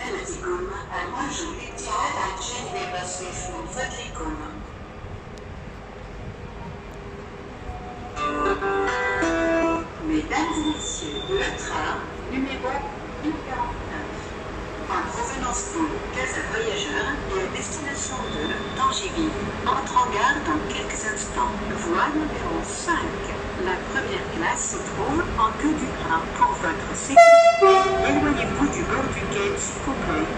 بلدكم المرجو الابتعاد عن جانب الرصيف من فضلكم. Mesdames et messieurs, le train numéro 149 en provenance de Casa Voyageurs et à destination de TGV entre en gare dans quelques instants. Voie numéro 5. La première classe se trouve en queue du train. Pour votre sécurité, éloignez-vous du bord du quai s'il vous plaît.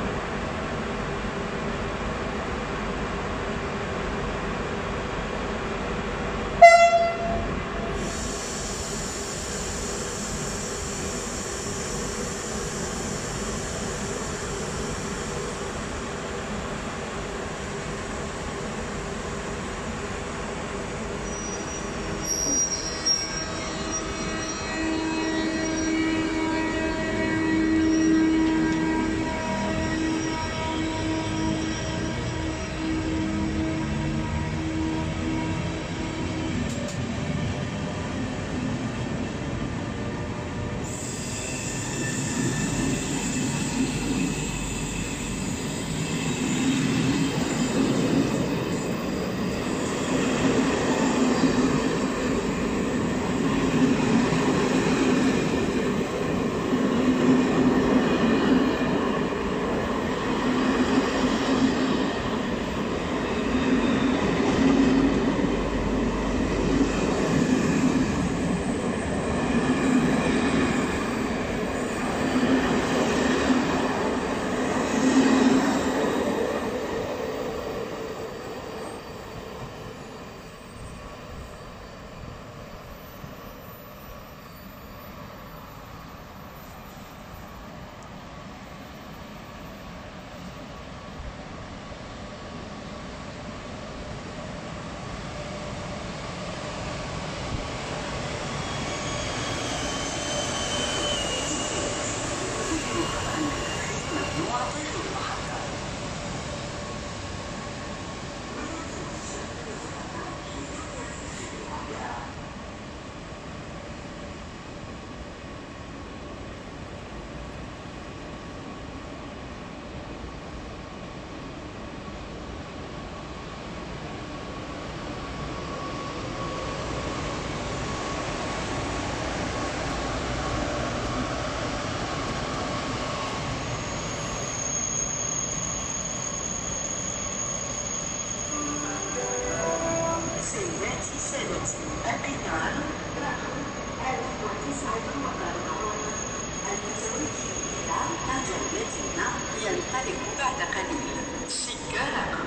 القطار رقم 1049 المتوجه إلى الجنة ينطلق بعد قليل. سكة رقم